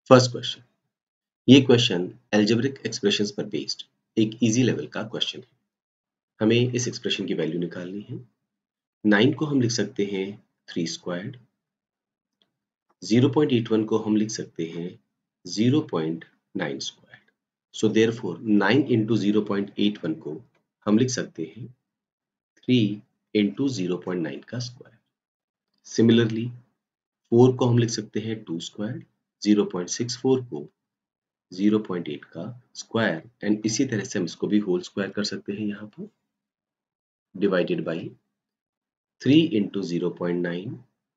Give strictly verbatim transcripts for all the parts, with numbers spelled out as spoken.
First question, ये question algebraic expressions पर based एक इजी लेवल का क्वेश्चन है। हमें इस एक्सप्रेशन की वैल्यू निकालनी है। नाइन को हम लिख सकते हैं three squared, zero point eight one को हम लिख सकते हैं zero point nine squared. So therefore nine into zero point eight one को हम लिख सकते हैं three into zero point nine का स्क्वायर। सिमिलरली फोर को हम लिख सकते हैं two squared, zero point six four को ज़ीरो पॉइंट एट का स्क्वायर, एंड इसी तरह से हम इसको भी होल स्क्वायर कर सकते हैं यहाँ पर, divided by three into zero point nine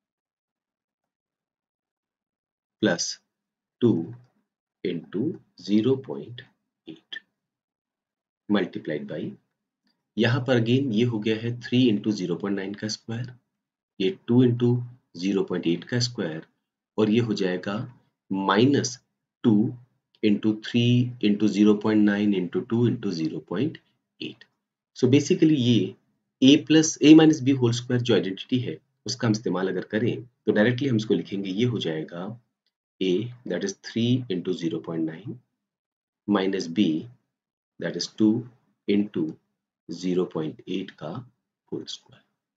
plus two into zero point eight multiplied by, यहाँ पर अगेन ये हो गया है three into zero point nine का स्क्वायर, ये two into zero point eight का स्क्वायर, और ये हो जाएगा minus two into three into zero point nine into two into zero point eight. So basically ये a plus A minus B whole square जो identity है उसका हम इस्तेमाल अगर करें तो डायरेक्टली हम इसको लिखेंगे, ये हो जाएगा a that is three into zero point nine minus b that is two into zero point eight का होल स्क्वायर।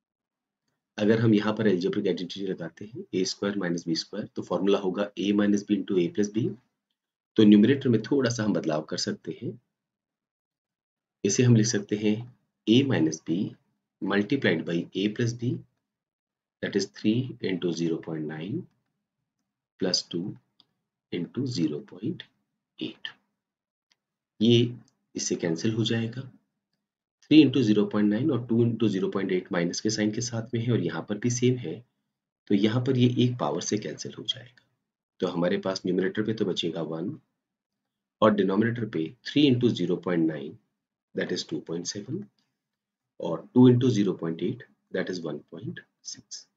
अगर हम यहाँ पर एल्जेब्रिक आइडेंटिटी लगाते हैं A square minus B square, तो फॉर्मूला होगा a minus B into A plus B. तो न्यूमरेटर में थोड़ा सा हम बदलाव कर सकते हैं, इसे हम लिख सकते हैं a minus B multiplied by A plus B that is three into zero point nine plus two into zero point eight. ये इससे कैंसिल हो जाएगा, three into zero point nine और two into zero point eight minus के sign के साथ में है, और यहाँ पर भी सेम है, तो यहाँ पर ये एक पावर से कैंसिल हो जाएगा। तो हमारे पास न्यूमरेटर पे तो बचेगा वन, और डिनोमिनेटर पे three into zero point nine that is two point seven, और two into zero point eight that is one point six.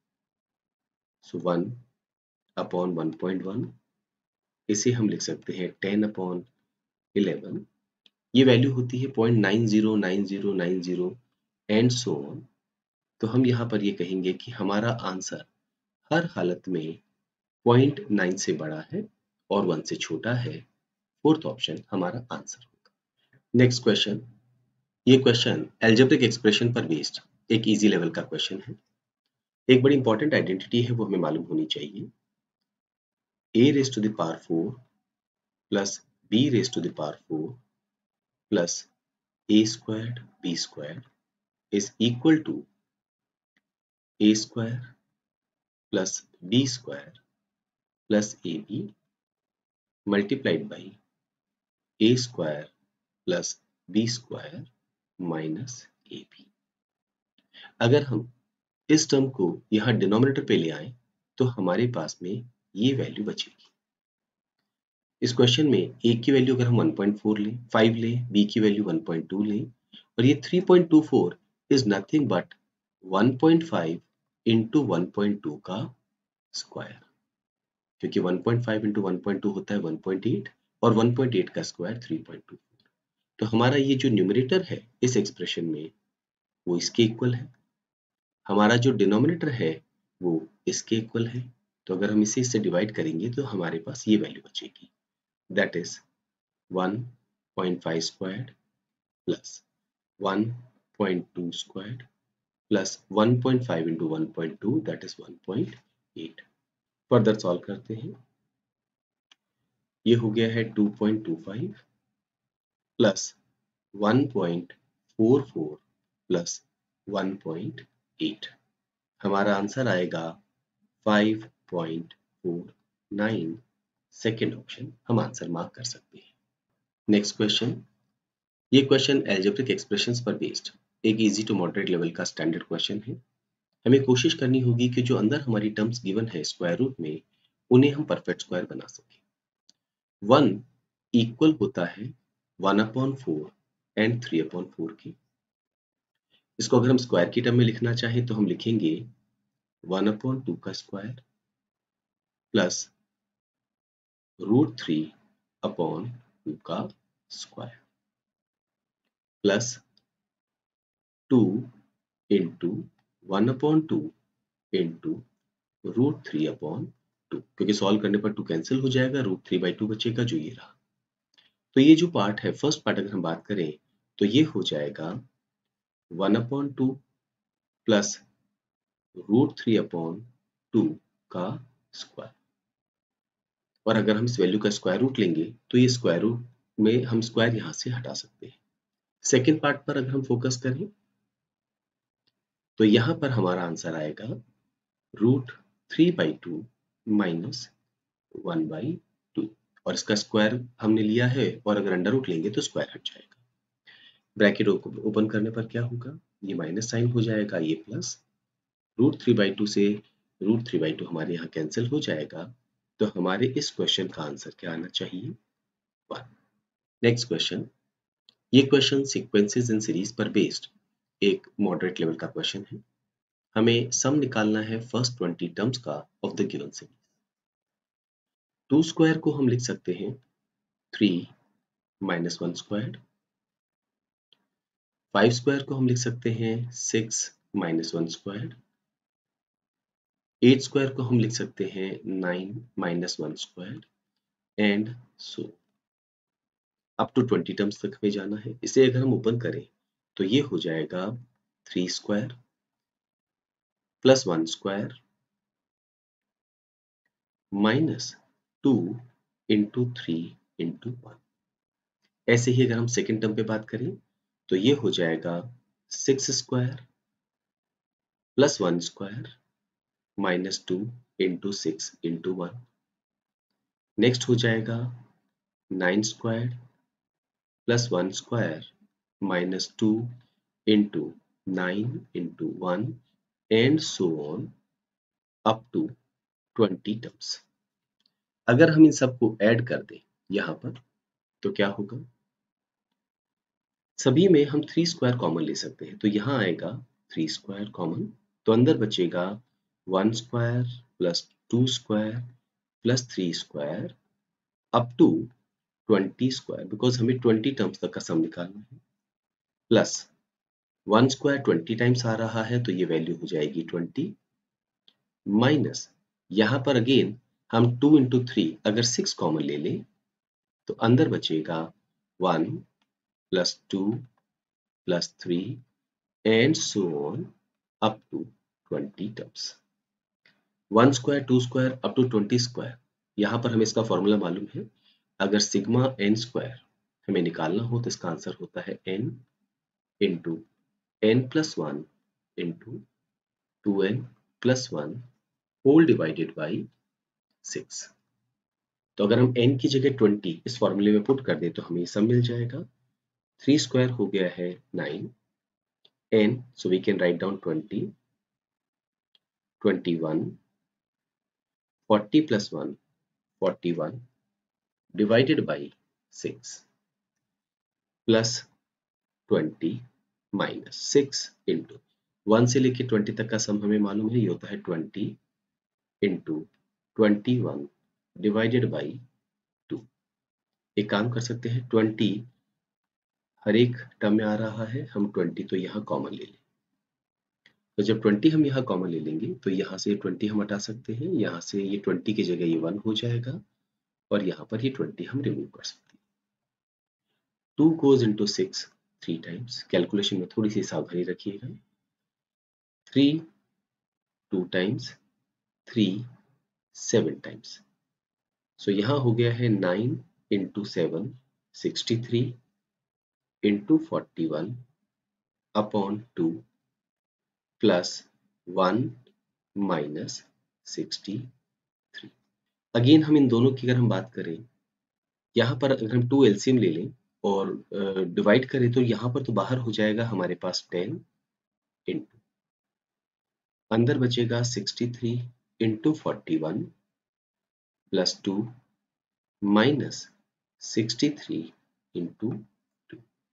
So one upon one point one, इसे हम लिख सकते हैं टेन अपॉन इलेवन। ये value होती है point nine zero nine zero nine zero and so on. तो हम यहाँ पर ये कहेंगे कि हमारा आंसर हर हालत में पॉइंट नाइन से बड़ा है और वन से छोटा है। फोर्थ ऑप्शन हमारा आंसर होगा। नेक्स्ट क्वेश्चन, ये क्वेश्चन एल्जेब्रिक एक्सप्रेशन पर बेस्ड एक इजी लेवल का क्वेश्चन है। एक बड़ी इंपॉर्टेंट आइडेंटिटी है, वो हमें मालूम होनी चाहिए। a raised to the power four plus b raised to the power four plus a squared b squared is equal to a square plus b square plus ab multiplied by a square plus b square minus ab। अगर हम इस term को यहाँ denominator पे ले आए तो हमारे पास में ये वैल्यू बचेगी। इस क्वेश्चन में a की वैल्यू अगर हम वन पॉइंट फोर लें, फाइव लें, b की वैल्यू वन पॉइंट टू लें, और ये three point two four is nothing but one point five into one point two का स्क्वायर, क्योंकि one point five into one point two होता है वन पॉइंट एट, और वन पॉइंट एट का square three point two four. तो हमारा ये जो न्यूमरेटर है इस एक्सप्रेशन में वो इसके इक्वल है, हमारा जो डिनोमिनेटर है वो इसके इक्वल है। तो अगर हम इसे इससे डिवाइड करेंगे तो हमारे पास ये वैल्यू बचेगी, that is one point five squared plus one point two squared plus one point five into one point two that is one point eight. Further solve करते हैं, ये हो गया है two point two five plus one point four four plus one point eight. हमारा answer आएगा five point four nine. Second option हम answer mark कर सकते हैं। नेक्स्ट क्वेश्चन, ये क्वेश्चन एल्जेब्रिक एक्सप्रेशंस पर बेस्ड एक इजी टू मॉडरेट लेवल का स्टैंडर्ड क्वेश्चन है। हमें कोशिश करनी होगी कि जो अंदर हमारी टर्म्स गिवन है स्क्वायर रूट में, उन्हें हम परफेक्ट स्क्वायर बना सकें। वन इक्वल होता है one upon four and three upon four की। इसको अगर हम स्क्वायर की टर्म में लिखना चाहें तो हम लिखेंगे वन अपॉन टू का square plus root three upon two का square plus two into one upon two into root three upon two, क्योंकि सॉल्व करने पर टू कैंसिल हो जाएगा, रूट थ्री बाई टू बचेगा जो ये रहा। तो ये जो पार्ट है, फर्स्ट पार्ट अगर हम बात करें तो ये हो जाएगा one upon two plus root three upon two का स्क्वायर, और अगर हम इस वैल्यू का स्क्वायर रूट लेंगे तो ये स्क्वायर रूट में हम स्क्वायर यहां से हटा सकते हैं। सेकेंड पार्ट पर अगर हम फोकस करें तो यहां पर हमारा आंसर आएगा root three by two minus one by two, और इसका स्क्वायर हमने लिया है, और अगर अंडर रूट लेंगे तो स्क्वायर हट जाएगा। ब्रैकेट ओपन करने पर क्या होगा, ये माइनस साइन हो जाएगा, ये plus root three by two से रूट थ्री बाई टू हमारे यहाँ कैंसिल हो जाएगा। तो हमारे इस क्वेश्चन का आंसर क्या आना चाहिए, वन। नेक्स्ट क्वेश्चन, ये क्वेश्चन सीक्वेंसेस इन सीरीज पर बेस्ड एक मॉडरेट लेवल का क्वेश्चन है। हमें सम निकालना है फर्स्ट ट्वेंटी टर्म्स का of the given series. Two square को हम लिख सकते हैं three minus one square, five square को हम लिख सकते हैं six minus one square, eight square को हम लिख सकते हैं nine minus one square, and so up to twenty terms तक हमें जाना है। इसे अगर हम ओपन करें तो ये हो जाएगा three square plus one square minus two into three into one. ऐसे ही अगर हम सेकेंड टर्म पे बात करें तो ये हो जाएगा six square plus one square minus two into six into one. Next हो जाएगा nine square plus one square minus two into nine into one, and so on up to twenty terms. अगर हम इन सबको ऐड कर दें यहां पर तो क्या होगा, सभी में हम थ्री स्क्वायर कॉमन ले सकते हैं, तो यहां आएगा थ्री स्क्वायर कॉमन, तो अंदर बचेगा one square plus two square plus three square up to twenty square, because हमें ट्वेंटी टर्म्स तक का सम निकालना है, plus one square twenty times आ रहा है तो ये वैल्यू हो जाएगी ट्वेंटी, माइनस यहां पर अगेन हम टू इंटू थ्री अगर सिक्स कॉमन ले लें तो अंदर बचेगा one plus two plus three and so on up to twenty terms. One square two square up to twenty square, यहां पर हमें इसका फॉर्मूला मालूम है, अगर सिग्मा एन स्क्वायर हमें निकालना हो तो इसका आंसर होता है n into n plus one into two n plus one whole divided by six. तो अगर हम n की जगह ट्वेंटी इस फॉर्मूले में पुट कर दें तो हमें सब मिल जाएगा। थ्री स्क्वायर हो गया है nine, n so we can write down twenty, twenty one, forty plus one, forty one divided by six plus twenty minus six into one से लेके ट्वेंटी तक का सम हमें मालूम है, ये होता है twenty into twenty one divided by two. एक काम कर सकते हैं, ट्वेंटी हर एक टर्म में आ रहा है, हम ट्वेंटी तो यहाँ कॉमन ले लें। तो जब ट्वेंटी हम यहाँ कॉमन ले लेंगे तो यहाँ से ट्वेंटी हम हटा सकते हैं, यहाँ से ये ट्वेंटी की जगह ये वन हो जाएगा, और यहाँ पर ये ट्वेंटी हम रिमूव कर सकते हैं। Two goes into six three times, calculation में थोड़ी सी सावधानी रखिएगा। Three two times, three seven times, so यहाँ हो गया है nine into seven sixty three into forty one upon two plus one minus sixty three. Again हम इन दोनों की अगर हम बात करें, यहाँ पर अगर हम टू एलसीएम ले लें और डिवाइड uh, करें तो यहाँ पर तो बाहर हो जाएगा हमारे पास टेन इंटू अंदर बचेगा sixty three into forty one plus two minus sixty three into two.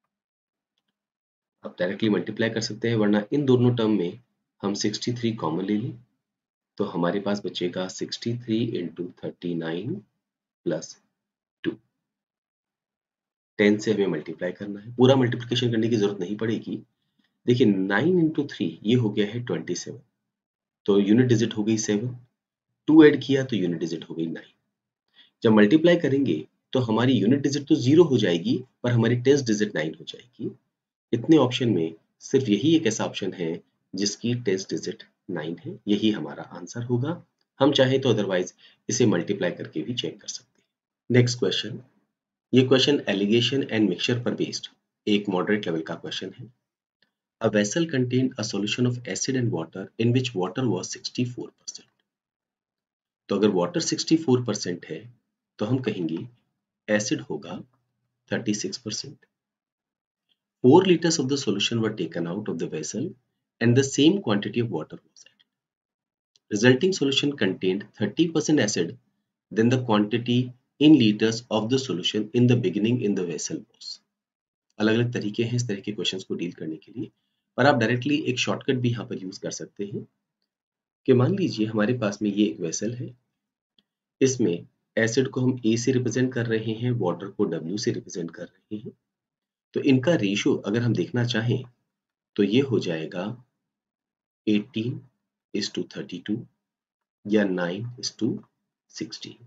आप डायरेक्टली मल्टीप्लाई कर सकते हैं, वरना इन दोनों टर्म में हम सिक्सटी थ्री कॉमन ले लें तो हमारे पास बचेगा sixty three into thirty nine plus two. Ten से हमें मल्टीप्लाई करना है, पूरा मल्टीप्लिकेशन करने की जरूरत नहीं पड़ेगी। देखिए नाइन इंटू थ्री ये हो गया है ट्वेंटी सेवन, तो यूनिट डिजिट हो गई सेवन, टू ऐड किया तो यूनिट डिजिट हो गई नाइन। जब मल्टीप्लाई करेंगे तो हमारी यूनिट डिजिट तो जीरो हो जाएगी पर हमारी टेस्ट डिजिट नाइन हो जाएगी। इतने ऑप्शन में सिर्फ यही एक ऐसा ऑप्शन है जिसकी टेस्ट डिजिट नाइन है, यही हमारा आंसर होगा। हम चाहे तो अदरवाइज इसे मल्टीप्लाई करके भी चेक कर सकते हैं। नेक्स्ट क्वेश्चन, ये क्वेश्चन एलिगेशन एंड मिक्सचर पर बेस्ड एक मॉडरेट लेवल का क्वेश्चन है। A vessel contained a solution of acid and water in which water was sixty-four percent. तो अगर वाटर सिक्सटी फोर परसेंट है तो हम कहेंगे एसिड होगा thirty six percent. four liters of the solution were taken out of the vessel and the same quantity of water was added. Resulting solution contained thirty percent acid, then the quantity in liters of the solution in the beginning in the vessel was. अलग अलग तरीके हैं इस तरह के questions को deal करने के लिए, पर आप डायरेक्टली एक शॉर्टकट भी यहाँ पर यूज कर सकते हैं कि मान लीजिए हमारे पास में ये एक वेसल है, इसमें एसिड को हम ए से रिप्रेजेंट कर रहे हैं, वाटर को डब्ल्यू से रिप्रेजेंट कर रहे हैं। तो इनका रेशियो अगर हम देखना चाहें तो ये हो जाएगा eighteen is to thirty two या नाइन इज टू सिक्सटीन।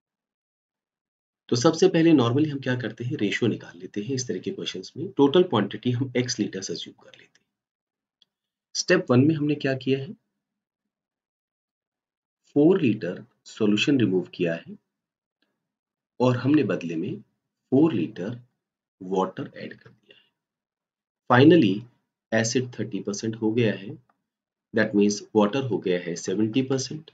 तो सबसे पहले नॉर्मली हम क्या करते हैं, रेशियो निकाल लेते हैं। इस तरह के क्वेश्चंस में टोटल क्वांटिटी हम एक्स लीटर्स अज्यूम कर लेते हैं। स्टेप वन में हमने क्या किया है, फोर लीटर सॉल्यूशन रिमूव किया है और हमने बदले में फोर लीटर वाटर ऐड कर दिया है। फाइनली एसिड थर्टी परसेंट हो गया है, दैट मीन्स वाटर हो गया है सेवेंटी परसेंट।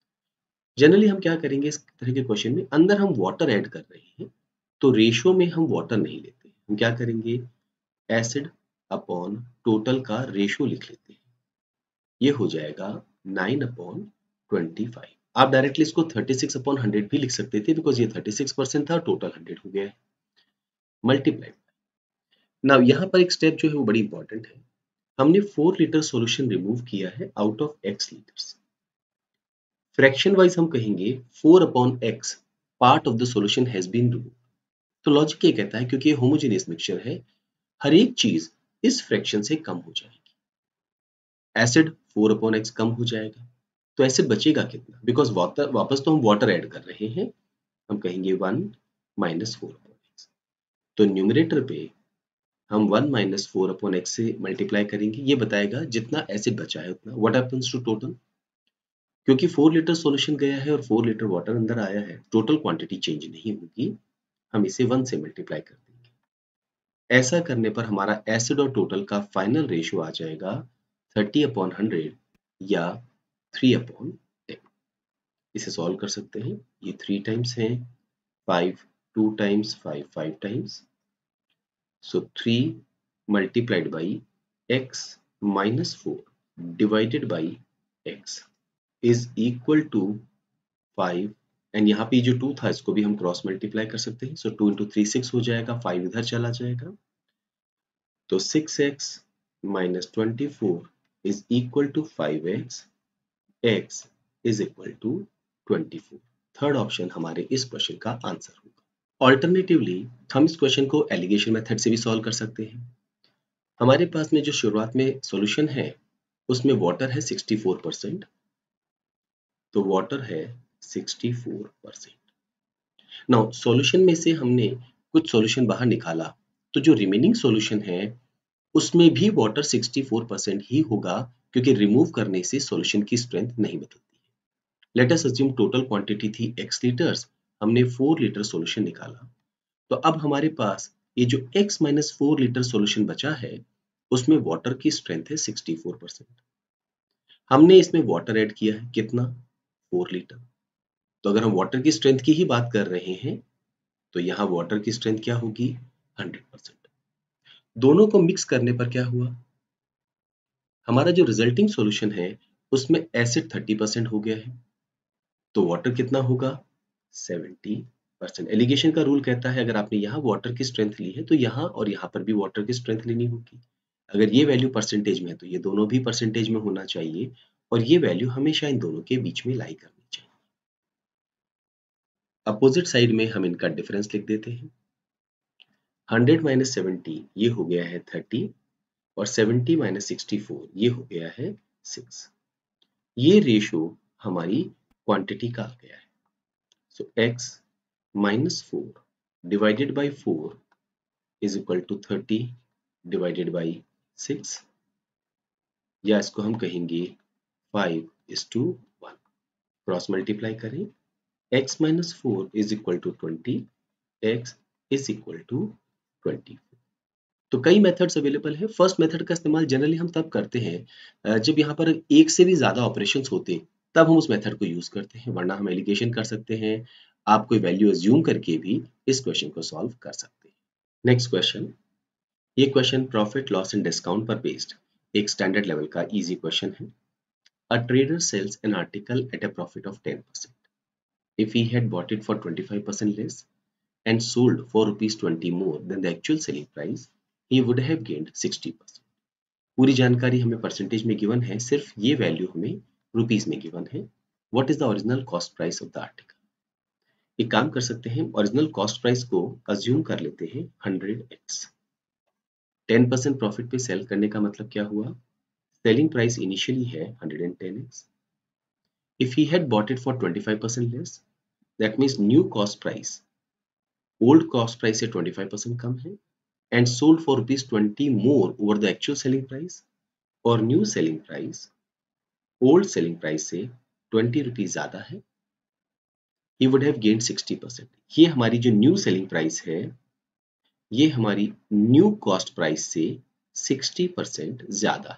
जनरली हम क्या करेंगे इस तरह के क्वेश्चन में, अंदर हम वाटर ऐड कर रहे हैं तो रेशियो में हम वाटर नहीं लेते, हम क्या करेंगे एसिड अपॉन टोटल का रेशियो लिख लेते हैं। ये हो जाएगा नाइन अपॉन ट्वेंटी फाइव। आप डायरेक्टली इसको थर्टी सिक्स अपॉन हंड्रेड भी लिख सकते थे बिकॉज ये थर्टी सिक्स परसेंट था, टोटल हंड्रेड हो गया है, मल्टीप्लाई। नाउ यहाँ पर एक स्टेप जो है वो बड़ी इंपॉर्टेंट है। हमने फोर लीटर सॉल्यूशन रिमूव किया है out of x litres. Fraction wise हम कहेंगे four upon x part of the solution has been removed. तो लॉजिक ये कहता है क्योंकि ये होमोजेनियस मिक्सचर है, हर एक चीज इस फ्रैक्शन से कम हो जाएगी। एसिड फोर अपॉन एक्स कम हो जाएगा तो एसिड बचेगा कितना, बिकॉज वाटर वापस तो हम वाटर ऐड कर रहे हैं, हम कहेंगे one minus four upon x. तो न्यूमरेटर पे हम one minus four upon x से मल्टीप्लाई करेंगे, ये बताएगा जितना एसिड बचा है उतना। व्हाट हैपेंस टू टोटल, क्योंकि फोर लीटर सॉल्यूशन गया है और फोर लीटर वाटर अंदर आया है, टोटल क्वांटिटी चेंज नहीं होगी, हम इसे वन से मल्टीप्लाई कर देंगे। ऐसा करने पर हमारा एसिड और टोटल का फाइनल रेशियो आ जाएगा थर्टी अपॉन हंड्रेड या थ्री अपॉन टेन। इसे सॉल्व कर सकते हैं, ये थ्री टाइम्स है, five two times, five five times, so three multiplied by x minus four divided by x is equal to five, and यहाँ पे जो टू था इसको भी हम क्रॉस मल्टीप्लाई कर सकते हैं, so two into three six हो जाएगा, फाइव इधर चला जाएगा, तो six x minus twenty four is equal to five x, x is equal to twenty four. Third option हमारे इस क्वेश्चन का आंसर होगा। ऑल्टरनेटिवली हम इस क्वेश्चन को एलिगेशन मेथड से भी सॉल्व कर सकते हैं। हमारे पास में जो शुरुआत में सॉल्यूशन है उसमें वाटर है सिक्सटी फोर परसेंट, तो वाटर है sixty four percent. Now solution में से हमने कुछ सॉल्यूशन बाहर निकाला तो जो रिमेनिंग सॉल्यूशन है उसमें भी वाटर सिक्सटी फोर परसेंट ही होगा क्योंकि रिमूव करने से सॉल्यूशन की स्ट्रेंथ नहीं बदलती है। Let us assume total quantity थी x लीटर्स, हमने फोर लीटर सॉल्यूशन निकाला, तो अब हमारे पास ये जो x minus four litre solution बचा है उसमें वाटर की स्ट्रेंथ है सिक्सटी फोर परसेंट। हमने इसमें वाटर ऐड किया है कितना, फोर लीटर। तो अगर हम वाटर की स्ट्रेंथ की ही बात कर रहे हैं तो यहाँ वाटर की स्ट्रेंथ क्या होगी, हंड्रेड परसेंट। दोनों को मिक्स करने पर क्या हुआ, हमारा जो रिजल्टिंग सॉल्यूशन है उसमें एसिड थर्टी परसेंट हो गया है, तो वाटर कितना होगा, सेवेंटी परसेंट। एलिगेशन का रूल कहता है अगर आपने यहाँ वाटर की स्ट्रेंथ ली है तो यहाँ और यहाँ पर भी वाटर की स्ट्रेंथ लेनी होगी। अगर ये वैल्यू परसेंटेज में है तो ये दोनों भी परसेंटेज में होना चाहिए और ये वैल्यू हमेशा इन दोनों के बीच में लाई करनी चाहिए। अपोजिट साइड में हम इनका डिफरेंस लिख देते हैं, हंड्रेड माइनस सेवेंटी ये हो गया है थर्टी और सेवेंटी माइनस सिक्सटी फोर ये हो गया है सिक्स। ये रेशियो हमारी क्वांटिटी का आ गया है। So x minus four divided by four is equal to thirty divided by six, या इसको हम कहेंगे five is to one. Cross multiply करें, x minus four is equal to twenty, x is equal to twenty. तो कई methods available है। First method का इस्तेमाल जनरली हम तब करते हैं जब यहाँ पर एक से भी ज्यादा ऑपरेशंस होते, तब हम उस मेथड को यूज करते हैं, वरना हम एलिगेशन कर सकते हैं, आप कोई वैल्यू अज्यूम करके भी इस क्वेश्चन को सॉल्व कर सकते हैं। नेक्स्ट क्वेश्चन, ये question profit loss and discount पर बेस्ड एक स्टैंडर्ड लेवल का इजी क्वेश्चन है। A trader sells an article at a profit of ten percent if he had bought it for twenty-five percent less and sold for rupees twenty more than the actual selling price, he would have gained sixty percent. पूरी जानकारी हमें percentage में given है, सिर्फ ये value हमें rupees में given है। What is the original cost price of the article? एक काम कर सकते हैं, ओरिजिनल कॉस्ट प्राइस को अज्यूम कर लेते हैं hundred x. Ten percent profit पे सेल करने का मतलब क्या हुआ? सेलिंग प्राइस इनिशियली है hundred ten x. If he had bought it for twenty-five percent less, that means new cost price, old cost price से twenty-five percent कम है, and sold for rupees twenty more over the actual selling price, और new selling price old selling price से twenty rupees ज्यादा है, he would have gained sixty percent. ये हमारी जो new selling price है, ये हमारी new cost price से sixty percent ज्यादा है।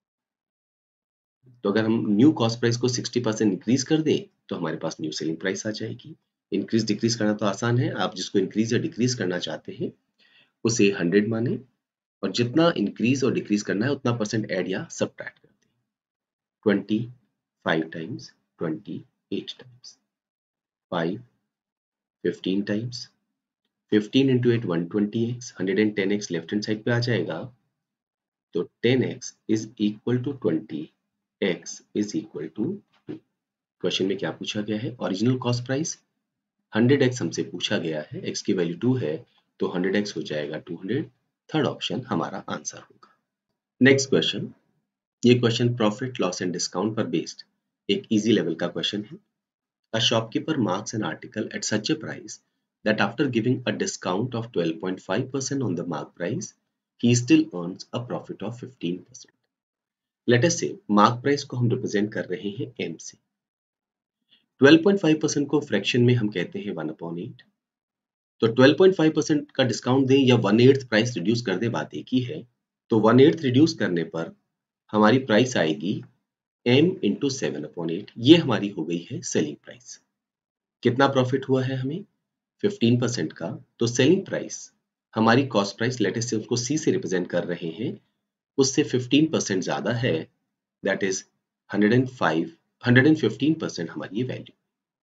तो अगर हम न्यू कॉस्ट प्राइस को सिक्सटी परसेंट इंक्रीज कर दें तो हमारे पास न्यू सेलिंग प्राइस आ जाएगी। इंक्रीज डिक्रीज करना तो आसान है, आप जिसको इंक्रीज या डिक्रीज करना चाहते हैं उसे हंड्रेड माने, और जितना इंक्रीज और डिक्रीज करना है उतना परसेंट ऐड या सब्ट्रैक्ट कर दें। Twenty five times, twenty eight times, five fifteen times, fifteen into eight one twenty x, hundred and ten x left hand side पे आ जाएगा, तो ten x is equal to twenty, x is equal to two. Question में क्या पूछा गया है? Original cost price hundred x हमसे पूछा गया है, x की वैल्यू टू है तो हंड्रेड एक्स हो जाएगा टू हंड्रेड। थर्ड ऑप्शन हमारा आंसर होगा। नेक्स्ट क्वेश्चन, ये question profit loss and discount पर बेस्ड एक इजी लेवल का क्वेश्चन है। A shopkeeper marks an article at such a price that after giving a discount of twelve point five percent on the mark price he still earns a profit of fifteen percent. Let us say mark price को हम represent कर रहे हैं m से। Twelve point five percent को fraction में हम कहते हैं वन अपॉन एट। तो ट्वेल्व पॉइंट फाइव परसेंट का डिस्काउंट दें या वन एट्थ प्राइस रिड्यूस कर दें, बात एक ही है। तो वन एट्थ रिड्यूस करने पर हमारी प्राइस आएगी m into seven upon eight, ये हमारी हो गई है सेलिंग प्राइस। कितना प्रॉफिट हुआ है हमें? फिफ्टीन परसेंट का। तो सेलिंग प्राइस हमारी cost price, let us say उसको c से रिप्रेजेंट कर रहे हैं, उससे फिफ्टीन परसेंट ज्यादा है, that is hundred and five, hundred and fifteen percent हमारी ये value.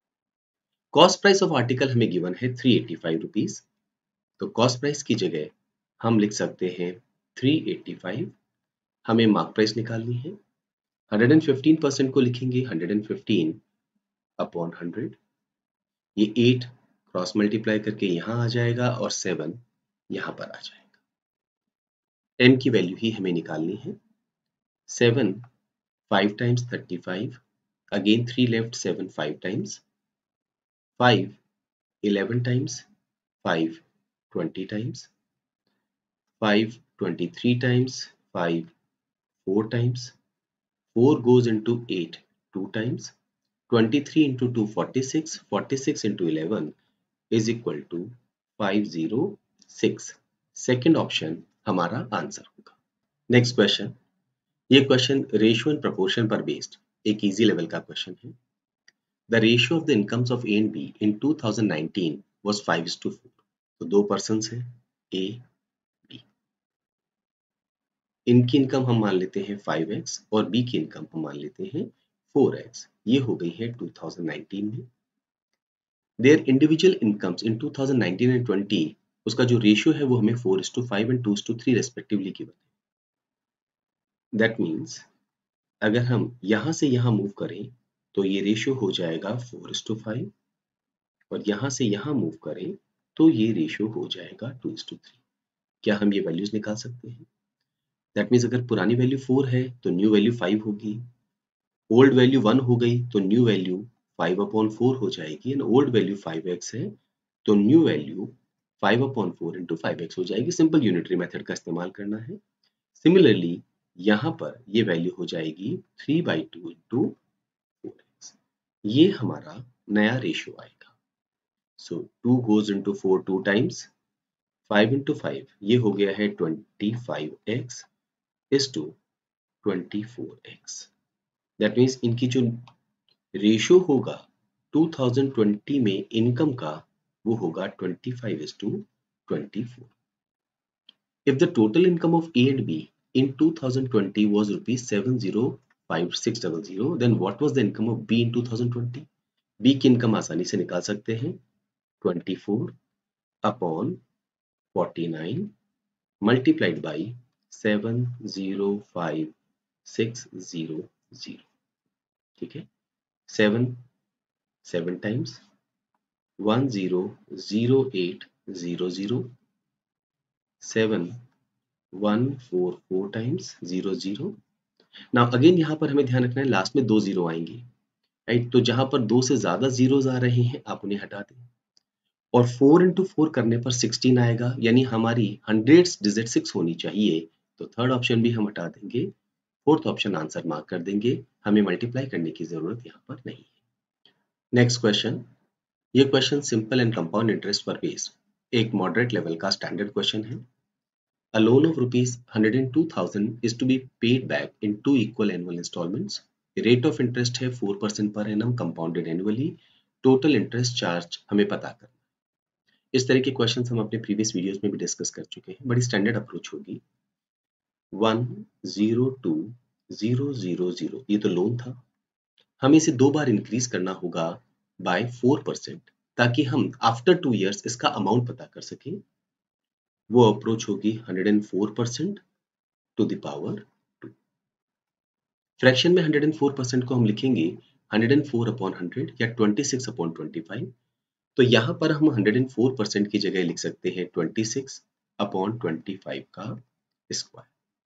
Cost price of article हमें गिवन है थ्री एटी फाइव रुपीस, तो कॉस्ट प्राइस की जगह हम लिख सकते हैं थ्री एटी फाइव। हमें मार्क प्राइस निकालनी है, हंड्रेड एंड फिफ्टीन परसेंट को लिखेंगे hundred and fifteen upon hundred, ये एट क्रॉस मल्टीप्लाई करके यहाँ आ जाएगा और सेवन यहाँ पर आ जाएगा। m की वैल्यू ही हमें निकालनी है। Seven five times thirty five, again three left, seven five times, five eleven times, five twenty times, five twenty three times, five four times, four goes into eight two times, twenty three into two forty six, forty six into eleven is equal to five zero six. Second option हमारा answer होगा। Next question, ये question ratio and proportion पर based एक easy level का question है। The ratio of the incomes of A and B in two thousand nineteen was five is to four. तो दो persons हैं ए बी, इनकी income हम मान लेते हैं फाइव एक्स और बी की इनकम हम मान लेते हैं फोर एक्स। ये हो गई है टू थाउजेंड नाइनटीन में। Their individual incomes in two thousand nineteen and twenty, उसका जो रेशियो है वो हमें four is to five and two is to three respectively given है। दैट मीन्स अगर हम यहाँ से यहाँ मूव करें तो ये रेशियो हो जाएगा फोर इज टू फाइव, और यहाँ से यहाँ मूव करें तो ये रेशियो हो जाएगा टू इज टू थ्री। क्या हम ये वैल्यूज निकाल सकते हैं? दैट मीन्स अगर पुरानी वैल्यू फोर है तो न्यू वैल्यू फाइव होगी, ओल्ड वैल्यू वन हो गई तो new value five upon four हो जाएगी and old value five X है तो new value five upon four into five X हो जाएगी। सिंपल यूनिटरी मेथड का इस्तेमाल करना है। सिमिलरली यहाँ पर ये वैल्यू हो जाएगी three by two into four X. ये हमारा नया रेशियो आएगा। So two goes into four two times, five into five ये हो गया है twenty five X is to twenty four X. That means इनकी जो रेशियो होगा टू थाउजेंड ट्वेंटी में इनकम का वो होगा twenty five is to twenty four. If the total income of A and B in two thousand twenty was rupees seven thousand fifty-six hundred, then what was the income of B in two thousand twenty? B की income आसानी से निकाल सकते हैं twenty four upon forty nine multiplied by seven thousand fifty six hundred. ठीक है, seven seven times one zero zero eight zero zero, seven one four four times zero zero. Now again यहाँ पर हमें ध्यान रखना है लास्ट में दो जीरो आएंगे, राइट? तो जहां पर दो से ज्यादा जीरोज आ रहे हैं आप उन्हें हटा दें और फोर इंटू फोर करने पर सिक्सटीन आएगा, यानी हमारी हंड्रेड्स डिजिट सिक्स होनी चाहिए, तो थर्ड ऑप्शन भी हम हटा देंगे, फोर्थ ऑप्शन आंसर मार्क कर देंगे, हमें मल्टीप्लाई करने की जरूरत यहाँ पर नहीं है। नेक्स्ट क्वेश्चन, ये question simple and compound interest पर बेस्ड एक मॉडरेट लेवल का स्टैंडर्ड क्वेश्चन है। A loan of rupees one hundred two thousand is to be paid back in two equal annual installments. The rate of interest है four percent per annum compounded annually. Total interest charge हमें पता करना। इस तरह के questions हम अपने previous videos में भी डिस्कस कर चुके हैं। बड़ी स्टैंडर्ड अप्रोच होगी। One zero two zero zero zero ये तो लोन था, हमें इसे दो बार इंक्रीज करना होगा बाय फोर परसेंट ताकि हम आफ्टर टू इयर्स इसका अमाउंट पता कर सकें। वो अप्रोच होगी one hundred four percent to the power two. Fraction में वन हंड्रेड फोर परसेंट को हम लिखेंगे one hundred four upon hundred या twenty six upon twenty five. तो यहाँ पर हम वन हंड्रेड फोर परसेंट की जगह लिख सकते हैं twenty six upon twenty five का स्क्वायर।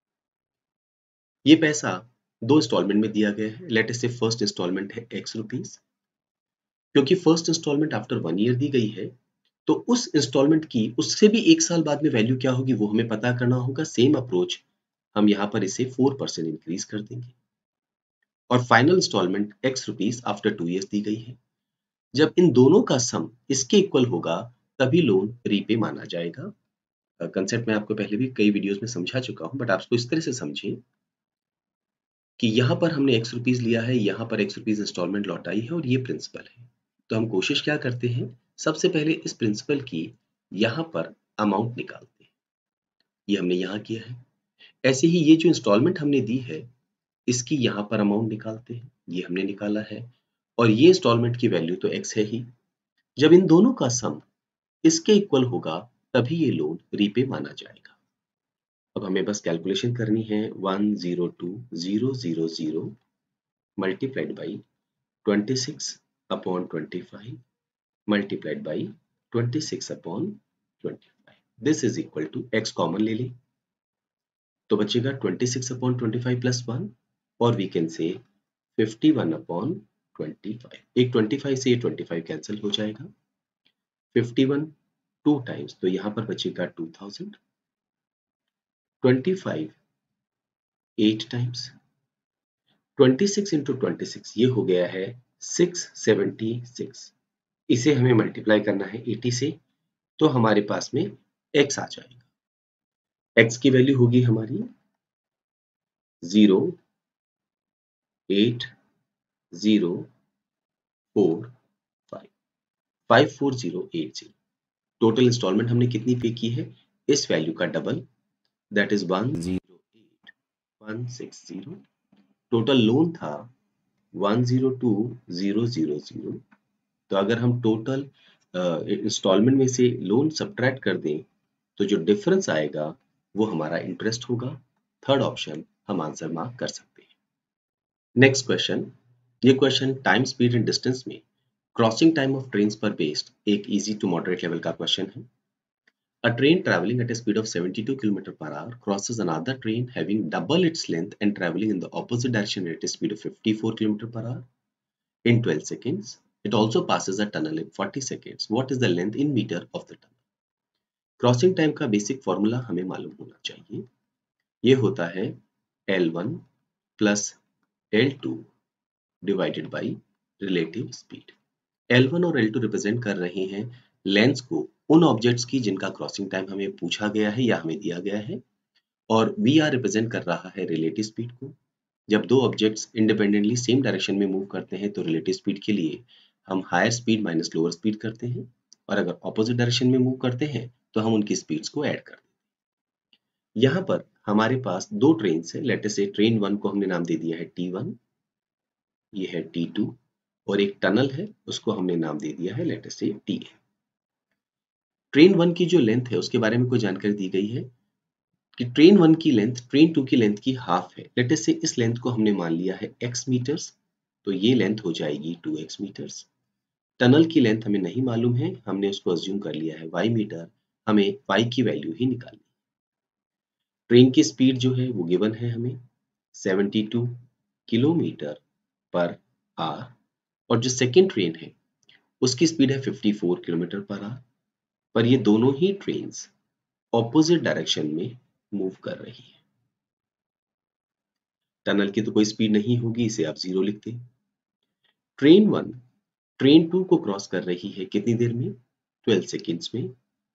ये पैसा दो इंस्टॉलमेंट में दिया गया है। Let us say first installment है एक्स रुपीस। क्योंकि first installment after one year दी गई है तो उस इंस्टॉलमेंट की उससे भी एक साल बाद में वैल्यू क्या होगी वो हमें पता करना होगा। सेम अप्रोच, हम यहाँ पर इसे फोर परसेंट इंक्रीज कर देंगे। और final installment X rupees after two years दी गई है। जब इन दोनों का सम इसके इक्वल होगा तभी लोन रीपे माना जाएगा। कंसेप्ट मैं आपको पहले भी कई वीडियोस में समझा चुका हूं, बट आप इसको इस तरह से समझें कि यहाँ पर हमने एक्स रुपीस लिया है, यहाँ पर एक्स रुपीस इंस्टॉलमेंट लौटाई है और ये प्रिंसिपल है। तो हम कोशिश क्या करते हैं, सबसे पहले इस प्रिंसिपल की यहाँ पर अमाउंट निकालते हैं। ये हमने यहाँ किया है। ऐसे ही ये जो इंस्टॉलमेंट हमने दी है इसकी यहाँ पर अमाउंट निकालते हैं, ये हमने निकाला है। और ये इंस्टॉलमेंट की वैल्यू तो एक्स है ही। जब इन दोनों का सम इसके इक्वल होगा तभी ये लोन रीपे माना जाएगा। अब हमें बस कैलकुलेशन करनी है। One zero two zero zero zero multiplied by twenty six upon twenty five multiplied by twenty six upon twenty five. This is equal to X common ले लें तो बचेगा twenty six upon twenty five plus one और we can say fifty one upon twenty five. एक twenty five से ये twenty five cancel हो जाएगा। फिफ्टी वन टू टाइम्स तो यहाँ पर बचेगा two thousand. Twenty five eight times, twenty six into twenty six ये हो गया है सिक्स सेवेंटी सिक्स। इसे हमें मल्टीप्लाई करना है एटी से तो हमारे पास में x आ जाएगा। x की वैल्यू होगी हमारी zero eight zero four five five four zero eight zero. Total installment हमने कितनी पे की है, इस वैल्यू का double, that is one zero eight one six zero. Total loan था one zero two zero zero zero. तो अगर हम टोटल इंस्टॉलमेंट में से लोन सब्ट्रैक्ट कर दें तो जो डिफरेंस आएगा वो हमारा इंटरेस्ट होगा। थर्ड ऑप्शन हम आंसर मार्क कर सकते हैं। नेक्स्ट क्वेश्चन, ये question time speed and distance में क्रॉसिंग टाइम ऑफ ट्रेन्स पर बेस्ड एक इजी टू मॉडरेट लेवल का क्वेश्चन है। A train traveling at a speed of seventy-two kilometers per hour crosses another train having double its length and traveling in the opposite direction at a speed of fifty-four kilometers per hour. in twelve seconds. It also passes a tunnel in forty seconds. What is the length in meter of the tunnel? Crossing time का basic formula हमें मालूम होना चाहिए. ये होता है L one plus L two divided by relative speed. L one और L two represent कर रहे हैं लेंथ्स को उन ऑब्जेक्ट्स की जिनका क्रॉसिंग टाइम हमें पूछा गया है या हमें दिया गया है, और वी आर रिप्रेजेंट कर रहा है रिलेटिव स्पीड को. जब दो ऑब्जेक्ट्स इंडिपेंडेंटली सेम डायरेक्शन में मूव करते हैं तो रिलेटिव स्पीड के लिए हम higher speed minus lower speed करते हैं, और अगर ऑपोजिट डायरेक्शन में मूव करते हैं तो हम उनकी स्पीड्स को ऐड करते हैं. यहाँ पर हमारे पास दो ट्रेन है. लेट अस से ट्रेन वन को हमने नाम दे दिया है टी वन, ये है टी टू, और एक टनल है उसको हमने नाम दे दिया है लेट अस से टी ए. ट्रेन वन की जो लेंथ है उसके बारे में कोई जानकारी दी गई है कि ट्रेन वन की लेंथ ट्रेन टू की लेंथ की हाफ है. लेट अस से इस लेंथ को हमने मान लिया है x मीटर्स, तो ये लेंथ हो जाएगी टू एक्स मीटर्स. टनल की लेंथ हमें नहीं मालूम है, हमने उसको अज्यूम कर लिया है y मीटर, हमें y की वैल्यू ही निकालनी. ट्रेन की स्पीड जो है वो गिवन है हमें seventy two kilometer per hour, और जो सेकेंड ट्रेन है उसकी स्पीड है fifty four kilometer per hour. पर ये दोनों ही ट्रेन्स ऑपोजिट डायरेक्शन में मूव कर रही है. टनल की तो कोई स्पीड नहीं होगी, इसे आप जीरो लिखते. ट्रेन वन ट्रेन टू को क्रॉस कर रही है कितनी देर में? ट्वेल्व सेकेंड्स में.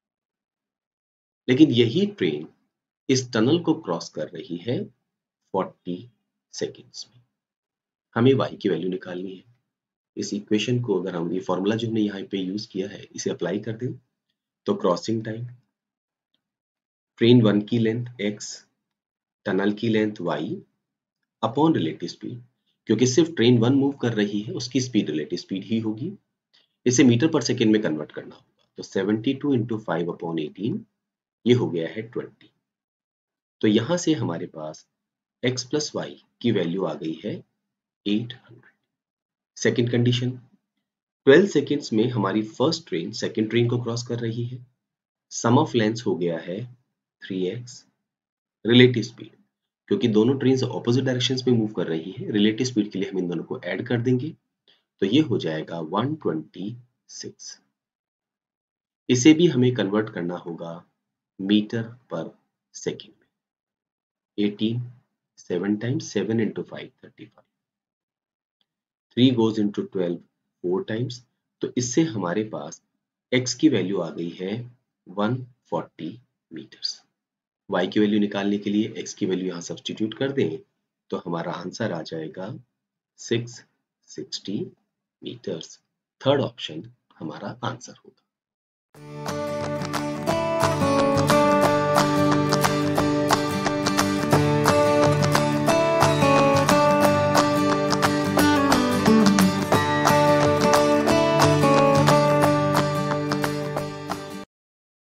लेकिन यही ट्रेन इस टनल को क्रॉस कर रही है फोर्टी सेकेंड्स में. हमें y की वैल्यू निकालनी है. इस इक्वेशन को अगर हम ये फॉर्मूला जो हमने यहाँ पे यूज किया है इसे अप्लाई कर दें तो क्रॉसिंग टाइम, ट्रेन वन की लेंथ x, टनल की length y upon relative speed. क्योंकि सिर्फ ट्रेन वन मूव कर रही है उसकी स्पीड रिलेटिव स्पीड ही होगी. इसे मीटर पर सेकेंड में कन्वर्ट करना होगा, तो seventy two into five upon eighteen, ये हो गया है ट्वेंटी. तो यहां से हमारे पास x प्लस वाई की वैल्यू आ गई है eight hundred. Second condition, twelve seconds में हमारी फर्स्ट ट्रेन सेकेंड ट्रेन को क्रॉस कर रही है. सम ऑफ लेंथ्स हो गया है थ्री एक्स. रिलेटिव स्पीड, क्योंकि दोनों ट्रेन ऑपोजिट डायरेक्शंस में मूव कर रही हैं, रिलेटिव स्पीड के लिए हम इन दोनों को ऐड कर देंगे, तो ये हो जाएगा वन ट्वेंटी सिक्स. इसे भी हमें कन्वर्ट करना होगा मीटर पर सेकेंड में. Eighteen, seven times, seven into five, thirty five. Three goes into twelve, four times. तो इससे हमारे पास x की वैल्यू आ गई है वन फोर्टी मीटर्स. y की वैल्यू निकालने के लिए x की वैल्यू यहाँ सब्स्टिट्यूट कर दें तो हमारा आंसर आ जाएगा six sixty meters. Third option हमारा आंसर होगा.